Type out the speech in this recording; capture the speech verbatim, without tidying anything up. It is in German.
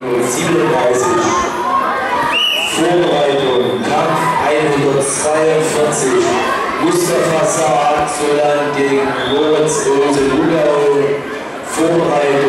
siebenunddreißig. Vorbereitung, Kampf hundertzweiundvierzig. Mustafa Saad Zolan gegen Lorenz Öse Lugau. Vorbereitung.